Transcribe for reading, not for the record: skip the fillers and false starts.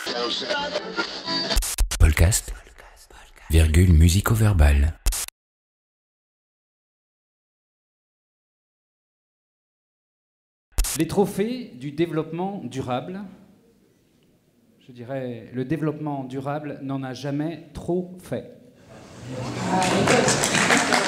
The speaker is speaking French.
Podcast, virgule musico-verbale. Les trophées du développement durable, je dirais, le développement durable n'en a jamais trop fait.